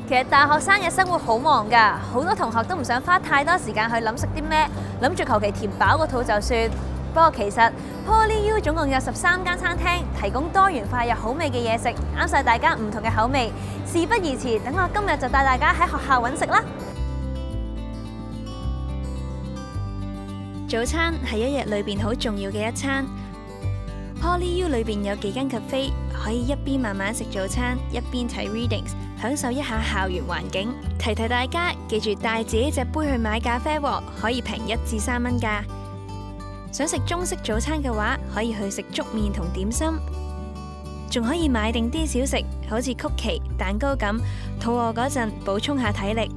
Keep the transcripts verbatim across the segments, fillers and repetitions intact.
其實大學生嘅生活好忙㗎，好多同學都唔想花太多時間去諗食啲咩，諗住求其填飽個肚就算。不過其實 PolyU 總共有十三間餐廳，提供多元化又好味嘅嘢食，啱晒大家唔同嘅口味。事不宜遲，等我今日就帶大家喺學校揾食啦。早餐係一日裏邊好重要嘅一餐。PolyU 裏邊有幾間 cafe， 可以一邊慢慢食早餐，一邊睇 readings， 享受一下校園環境。提提大家，記住帶自己隻杯去買咖啡喎，可以平一至三蚊㗎。想食中式早餐嘅話，可以去食粥麵同點心，仲可以買定啲小食，好似曲奇、蛋糕咁，肚餓嗰陣補充下體力。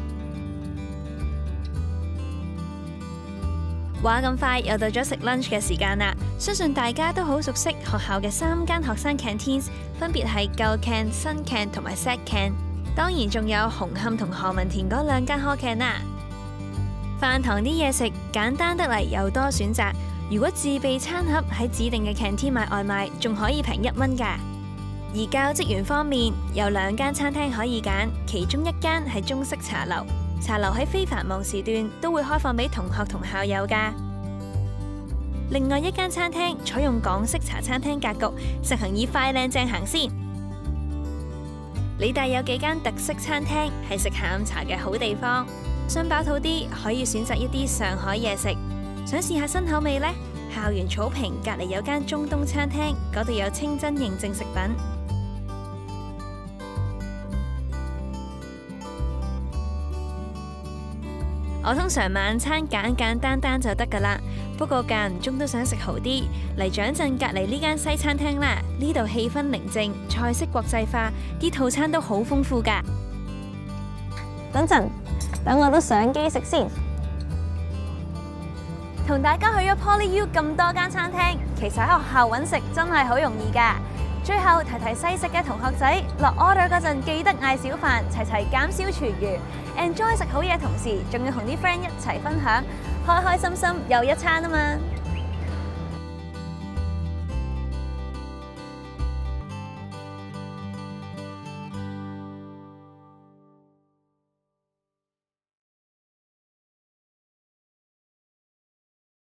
話咁快又到咗食 lunch 嘅時間啦，相信大家都好熟悉學校嘅三間學生 canteens， 分別係舊 can、新 can 同埋 set can， 當然仲有紅磡同何文田嗰兩間 hall can 啦。飯堂啲嘢食簡單得嚟又多選擇，如果自備餐盒喺指定嘅 canteen 買外賣，仲可以平一蚊㗎。而教職員方面有兩間餐廳可以揀，其中一間係中式茶樓。茶樓喺非繁忙時段都會開放俾同學同校友㗎。另外一間餐廳採用港式茶餐廳格局，實行以快靚正行先。理大有幾間特色餐廳係食下午茶嘅好地方。想飽肚啲，可以選擇一啲上海嘢食。想試下新口味呢？校園草坪隔離有間中東餐廳，嗰度有清真認證食品。我通常晚餐簡簡單單就得㗎啦，不過間唔中都想食好啲，嚟掌陣隔離呢間西餐廳啦。呢度氣氛寧靜，菜式國際化，啲套餐都好豐富㗎。等陣，等我都上機食先。同大家去咗 PolyU 咁多間餐廳，其實喺學校揾食真係好容易㗎。最後提提西式嘅同學仔，落 order 嗰陣記得嗌小飯，齊齊減少廚餘。enjoy 食好嘢同時，仲要同啲 friend 一齊分享，開開心心又一餐啊嘛！